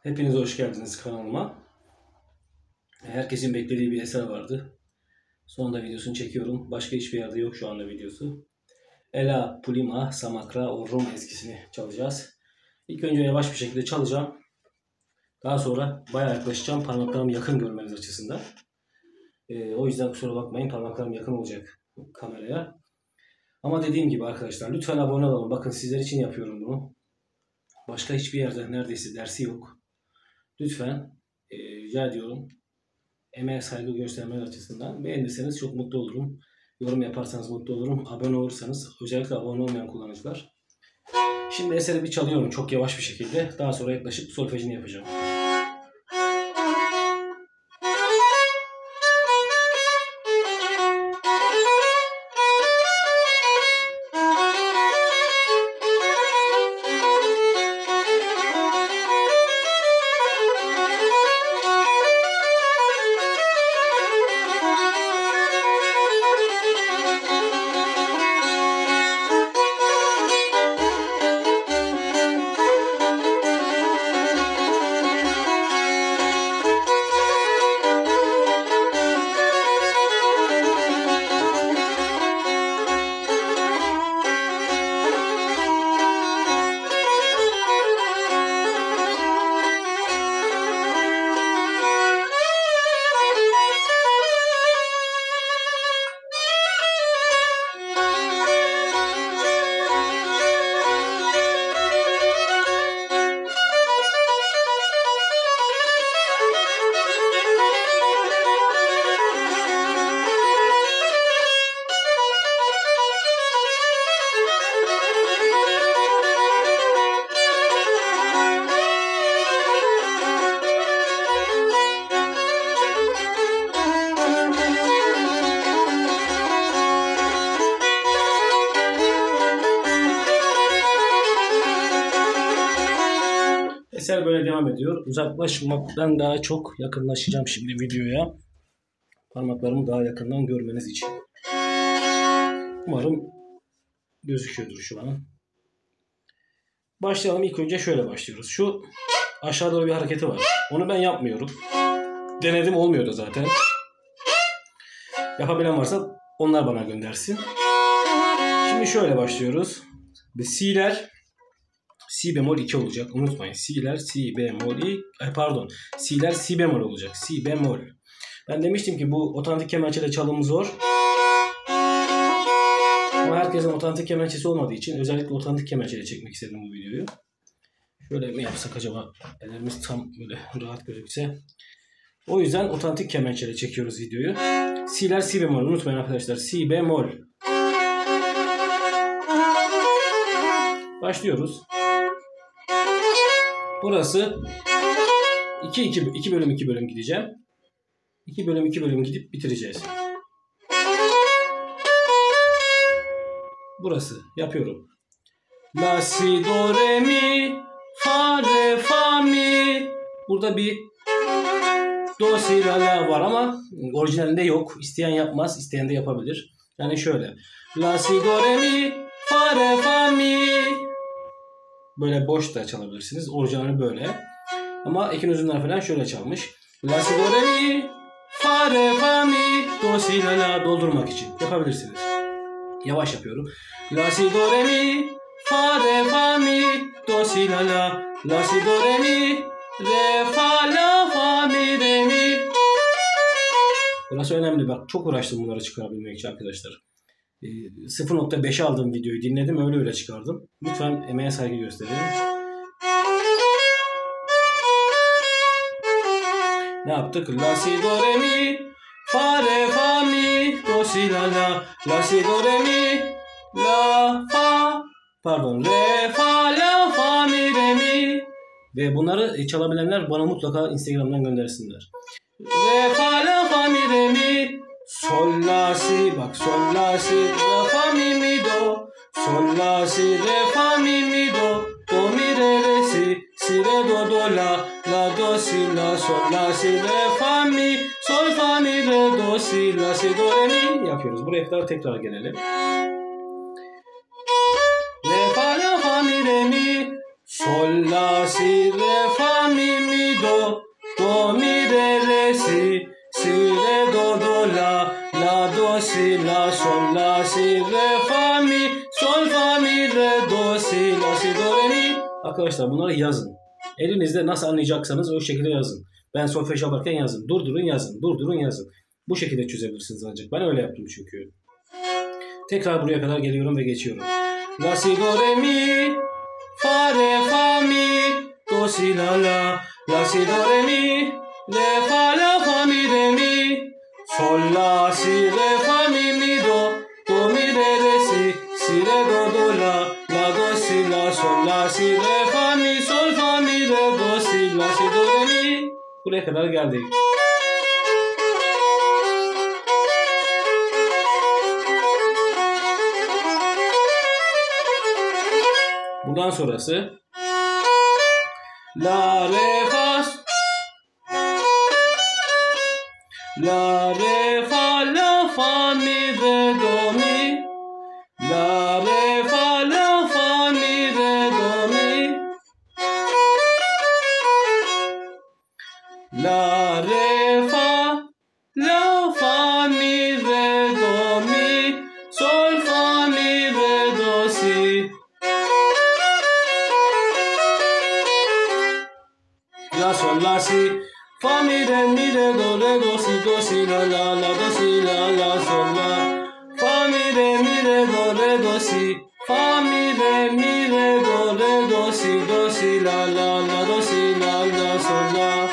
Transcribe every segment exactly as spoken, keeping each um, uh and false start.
Hepiniz hoş geldiniz kanalıma. Herkesin beklediği bir eser vardı. Sonunda videosunu çekiyorum. Başka hiçbir yerde yok şu anda videosu. Ela Pulima Samakra o Rum ezgisini çalacağız. İlk önce yavaş bir şekilde çalacağım. Daha sonra bayağı yaklaşacağım parmaklarımı yakın görmeniz açısından. Ee, o yüzden kusura bakmayın, parmaklarım yakın olacak kameraya. Ama dediğim gibi arkadaşlar, lütfen abone olun. Bakın sizler için yapıyorum bunu. Başka hiçbir yerde neredeyse dersi yok. Lütfen e, rica ediyorum. Emeğe saygı göstermek açısından beğenirseniz çok mutlu olurum. Yorum yaparsanız mutlu olurum. Abone olursanız, özellikle abone olmayan kullanıcılar. Şimdi eseri bir çalıyorum çok yavaş bir şekilde. Daha sonra yaklaşık solfejini yapacağım. Eser böyle devam ediyor. Uzaklaşmaktan daha çok yakınlaşacağım şimdi videoya. Parmaklarımı daha yakından görmeniz için. Umarım gözüküyordur şu an. Başlayalım. İlk önce şöyle başlıyoruz. Şu aşağı doğru bir hareketi var. Onu ben yapmıyorum. Denedim, olmuyordu zaten. Yapabilen varsa onlar bana göndersin. Şimdi şöyle başlıyoruz. C'ler Si bemol iki olacak. Unutmayın. Si'ler si bemol iki. Pardon. Si'ler si bemol olacak. Si bemol. Ben demiştim ki bu otantik kemençeyle çalım zor. Ama herkesin otantik kemençesi olmadığı için özellikle otantik kemençeyle çekmek istedim bu videoyu. Şöyle mi yapsak acaba? Ellerimiz tam böyle rahat gözükse. O yüzden otantik kemençeyle çekiyoruz videoyu. Si'ler si bemol. Unutmayın arkadaşlar. Si bemol. Başlıyoruz. Burası iki iki bölüm iki bölüm gideceğim. iki bölüm iki bölüm gidip bitireceğiz. Burası yapıyorum. La si do re mi fa re fa mi. Burada bir do si la la var ama orijinalinde yok. İsteyen yapmaz, isteyen de yapabilir. Yani şöyle. La si do re mi fa re fa mi. Böyle boş da çalabilirsiniz. Orijinali böyle. Ama Ekin Uzunlar falan şöyle çalmış. La si do re mi fa re fa mi do si la la doldurmak için yapabilirsiniz. Yavaş yapıyorum. La si do re mi fa re fa mi do si la la la si do re mi re fa la fa mi re mi. Burası önemli. Bak çok uğraştım bunları çıkarabilmek için arkadaşlar. sıfır nokta beşe aldığım videoyu dinledim, öyle öyle çıkardım. Lütfen emeğe saygı gösterin. Ne yaptık? La si do re mi fa re fa mi do si la la la si do re mi la fa pardon re fa la fa mi re mi. Ve bunları çalabilenler bana mutlaka Instagram'dan göndersinler. Re fa la fa mi re mi. Sol la si, bak sol la si re fa mi mi do. Sol la si re fa mi mi do. Do mi re re si si re do do la la do si la sol la si re fa mi sol fa mi re do si la si do re mi yapıyoruz. Buraya kadar tekrar gelelim. Re fa la fa mi re mi sol la si re fa mi mi do, do, mi, re, re, si, si, re, do, do, la, la, do, si, la, sol, la, si, re, fa, mi, sol, fa, mi, re, do, si, la, si, do, re, mi. Arkadaşlar bunları yazın. Elinizde nasıl anlayacaksanız o şekilde yazın. Ben solfej yaparken yazın. Durdurun yazın. Durdurun yazın. Bu şekilde çözebilirsiniz ancak. Ben öyle yaptım çünkü. Tekrar buraya kadar geliyorum ve geçiyorum. La, si, do, re, mi, fa, re, fa, mi, do, si, la, la, la, si, do, re, mi, re, fa, la, fa, mi, re, mi, sol, la, si, re, fa, mi, mi, do, do, mi, re, re, si, si, re, do, do, la, la, do, si, la, sol, la, si, re, fa, mi, sol, fa, mi, re, do, si, la, si, do, re, mi. Buraya kadar geldik. Bundan sonrası la, re, fa, la, re, fa, la, fa, mi, re, do, mi, la, re, fa, la, fa, mi, re, do, mi, la, re, fa, la, fa, mi, re, do, mi, sol, fa, mi, re, do, si, la, sol, la, si, fa, mi, re, mi, re, do, re, do, si, do, si, la, la, la, do, si, la, la, sol, la, fa, mi, re, mi, re, do, re, do, si, fa, mi, re, mi, re, do, re, do, si, do, si, la, la, la, do, si, la, la, sol, la,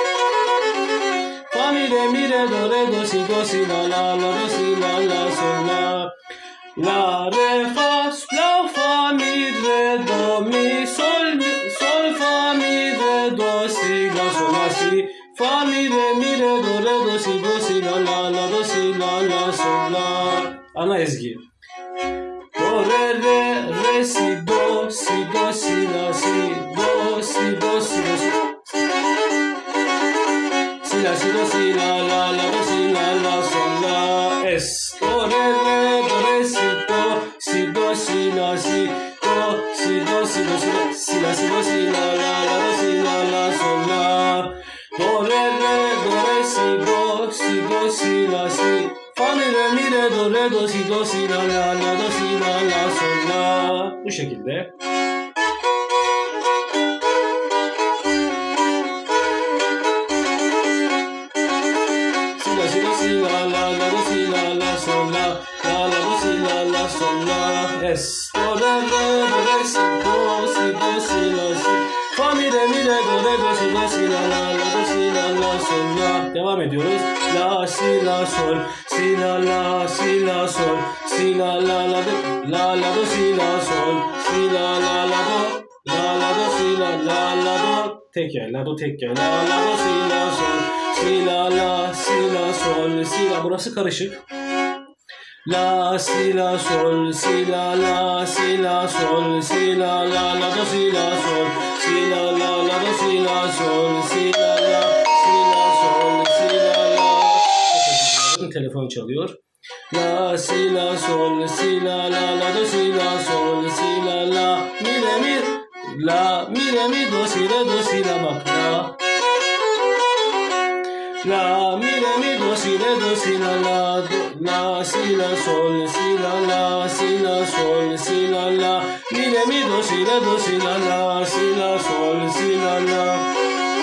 fa, mi, re, mi, re, do, re, do, si, do, si, la, la, la, do, si, la, la, sol, la, la, re, fa, la, fa, mi, re, do, mi, sol, sol, fa, mi, re, do, si, la, sol, la, si, fa, mi, re, mi, re, do, re, do, si, do, si, la, la, la, do, si, la, la, sol, la. Ana ezgi. Do, re, re, re, si, do, si, do, si, la, si, do, si, do, si, do, si, si, la, si, do, si, la, la, la, do, si, la, la, sol, la, es. Do, re, re, do, re, si, do, si, do, si, la, si, do, si, do, si, do, si, do, si, la, si, do, si, la, la, la, do, si, la, la, sol, la. Do, re, re, do, re, si, do, si, do, si, la, si, fa, mi, re, mi, re, do, re, do, si, do, si, la, la, la, do, si, la, la, sol, la. Bu şekilde. Si, la, si, do, si, la, la, la, do, si, la, la, sol, la, la, la, do, si, la, la, sol, la. Es. Do, re, re, do, re, si, do, si, do, si, la, si, fa, mi, re, mi, re, do, re, do, si, do, si, la, la, la, do, si, la, la, sol, la. Devam ediyoruz. La, si, la, sol, si, la, la, si, la, sol, si, la, la, la, do, la, la, do, si, la, sol, si, la, la, la, do, la, la, do, si, la, la, la, do, tek yer, la, do, tek yer, la, la, do, si, la, sol, si, la, la, si, la, sol, si, la, burası karışık. La, si, la, sol, si, la, la, si, la, sol, si, la, la, la, do, si, la, sol, si, la, la, la, do, si, la, sol, si, la, la, si, la, sol, si, la, la. Telefon çalıyor. La, si, la, sol, si, la, la, la, do, si, la, sol, si, la, la, mi, re, mi, la, mi, re, mi, do, si, re, do, si, la, bak, la. La, mi, re, mi, do, si, re, do, si, la, la, do, la, si, la, sol, si, la, la, si, la, sol, si, la, la, mi, re, mi, do, si, re, do, si, la, la, si, la, sol, si, la, la.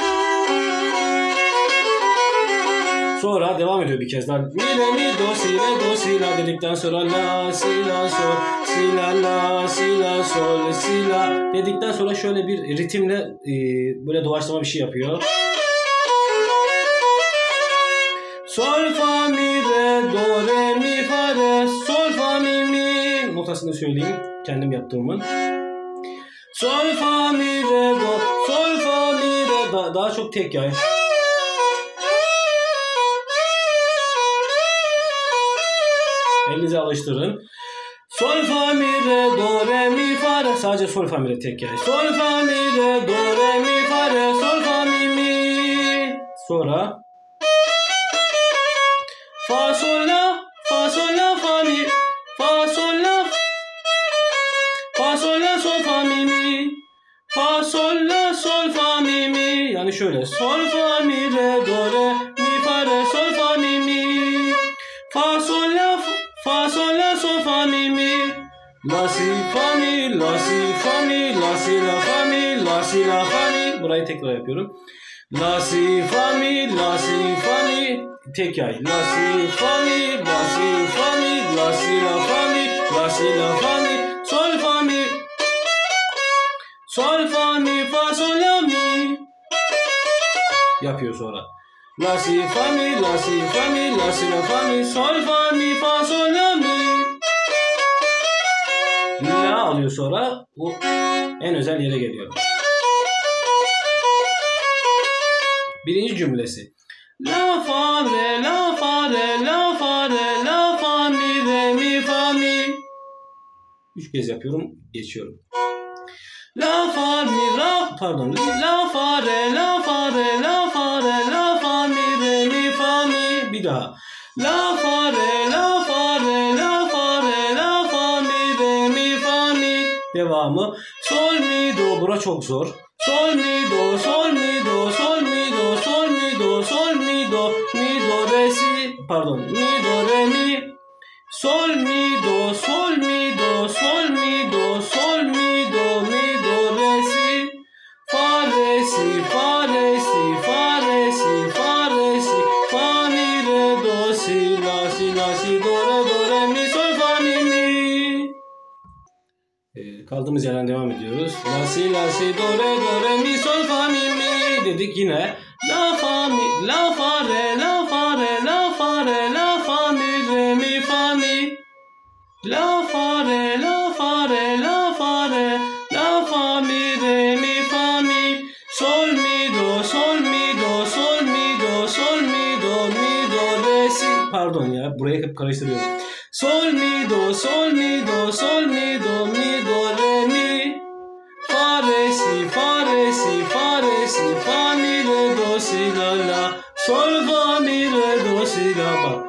Sonra devam ediyor bir kez daha. Mi, re, mi, do, si, re, do, si, la dedikten sonra la, si, la, sol, si, la, la, si, la, sol, si, la dedikten sonra şöyle bir ritimle e, böyle doğaçlama bir şey yapıyor. Sol, fa, mi, re, do, re, mi, fa, re, sol, fa, mi, mi. Notasını söyleyeyim kendim yaptığımın. Sol, fa, mi, re, do, sol, fa, mi, re. Da, daha çok tek yay. Elinize alıştırın. Sol, fa, mi, re, do, re, mi, fa, re. Sadece sol, fa, mi, re tek yay. Sol, fa, mi, re, do, re, mi, fa, re, sol, fa, mi, mi. Sonra fa, sol, la, fa, sol, la, fa, mi, fa, sol, la, fa, sol, la, sol, fa, mi, mi, fa, sol, la, sol, fa, mi, mi. Yani Yani şöyle. Sol fa mi re do re mi fa re sol fa mi mi. Fa sol la fa sol la sol fa mi mi. La si fa mi la si fa mi la si la fa mi la si la fa mi. Burayı tekrar yapıyorum. La si fa mi la si fa mi. Tek yay. La si fa mi la si fa mi la si la fa mi la si la fa mi. Sol fa mi. Sol fa mi fa sol la mi. Yapıyor sonra. La si fa mi la si fa mi la si la fa mi sol fa mi fa sol la mi. La alıyor sonra. Bu en özel yere geliyor. Birinci cümlesi. La fa re la fa re la fa re la fa mi re mi fa mi. Üç kez yapıyorum. Geçiyorum. La fa mi ra pardon. La fa re la fa re la fa re la fa mi re mi fa mi. Bir daha. La fa re la fa re la fa re la fa mi re mi fa mi. Devamı. Sol mi do. Bura çok zor. Sol mi do sol mi do sol mi do sol mi do sol mi do mi do re si pardon mi do re mi. Sol mi do sol mi do sol mi do sol mi do mi do re si. Fa re si fa re si fa re si fa re si fa mi re do si la si la si do re do re mi sol fa mi mi. Ee, kaldığımız yerden devam ediyoruz. La si la si do re do re mi sol fa mi mi dedik yine. La fa mi la fa re la fa re la fa re la fa mi re mi fa mi. La fa re la fa re la fa re la fa mi re mi fa mi. Sol mi do sol mi do sol mi do sol mi do mi do re si. Pardon ya burayı hep karıştırıyorum. Sol mi do sol mi do sol mi do mi do re mi. Fa re si fa re si fa re si fa mi re do si la la. Sol fa mi re do si la bak.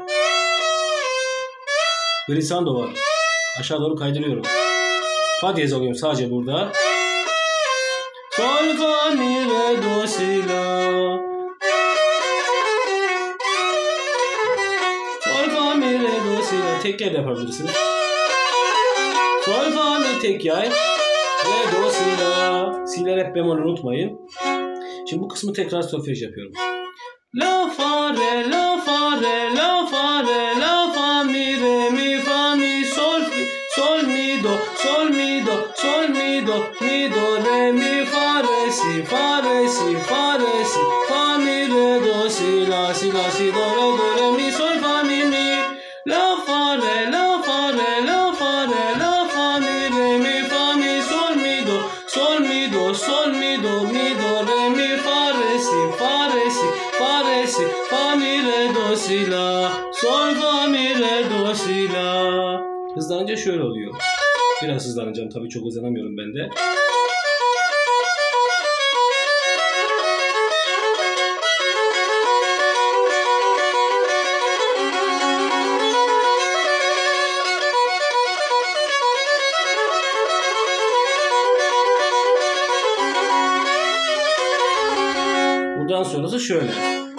Glissando var. Aşağı doğru kaydırıyorum. Fa diyez alıyorum sadece burada. Sol fa mi re do si la. Sol fa mi re do si la. Tek yay yapabilirsiniz. Sol fa mi tek yay. Re do si la. Si'ler hep bemol unutmayın. Şimdi bu kısmı tekrar solfej yapıyorum. La fa re la fa re la fa re la fa mi re mi fa mi sol sol mi do sol mi do sol mi do mi do re mi fa re si fa re si fa re si fa mi re do si la si la si do re do re mi sol fa mi mi. La fa re la fa re la fa re la fa mi re mi fa mi sol mi do sol mi do sol mi do mi do re mi fa re si fa re si fa re si fa mi re do si la sol fa mi re do si la. Hızlanınca şöyle oluyor. Biraz hızlanacağım tabii çok hızlanamıyorum ben de. Buradan sonrası şöyle.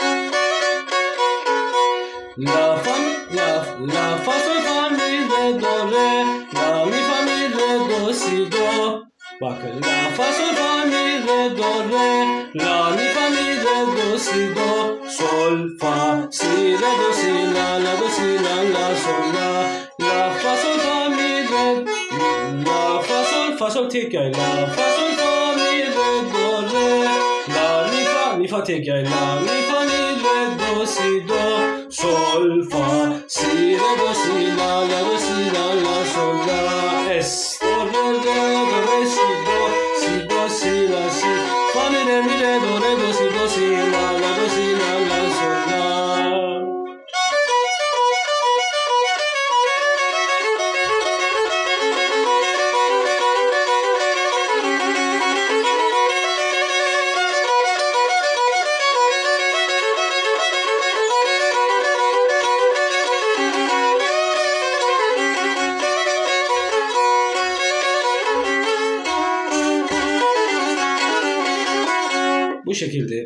La fa la la fa sol fa mi re do re la mi fa mi re do si do. Bakın la fa sol fa mi re do re la mi fa mi re do si do sol fa si re do si la la do si la la sol la la fa sol fa mi re la fa sol fa sol tek yay la fa sol fa mi re do re la mi fa mi fa tek yay la mi fa mi re do si do sol fa si re do si la la do si la la sol la es do re re do re si do si do si la si fa mi re mi re do re do si do si la la do si la la sol la.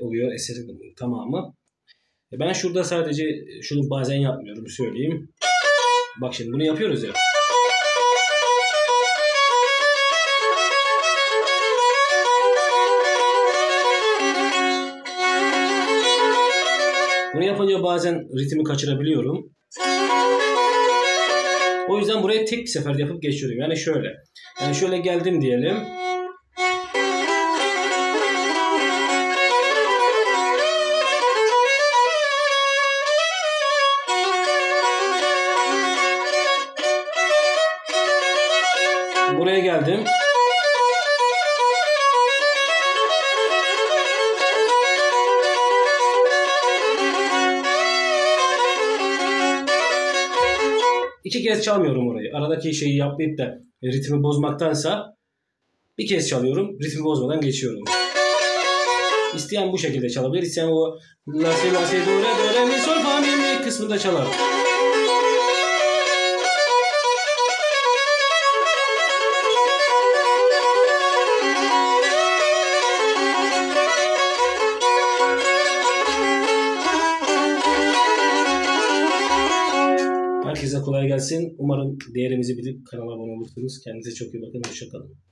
oluyor eserin tamamı. Ben şurada sadece şunu bazen yapmıyorum söyleyeyim. Bak şimdi bunu yapıyoruz ya. Bunu yapınca bazen ritmi kaçırabiliyorum. O yüzden buraya tek bir seferde yapıp geçiyorum. Yani şöyle. Yani şöyle geldim diyelim. Buraya geldim. İki kez çalmıyorum orayı. Aradaki şeyi yapmayıp da ritmi bozmaktansa bir kez çalıyorum. Ritmi bozmadan geçiyorum. İsteyen bu şekilde çalabilir. İsteyen o la si la si do re do re mi sol fa mi mi kısmında çalar. Herkese kolay gelsin. Umarım değerimizi bilip kanala abone olursunuz. Kendinize çok iyi bakın. Hoşça kalın.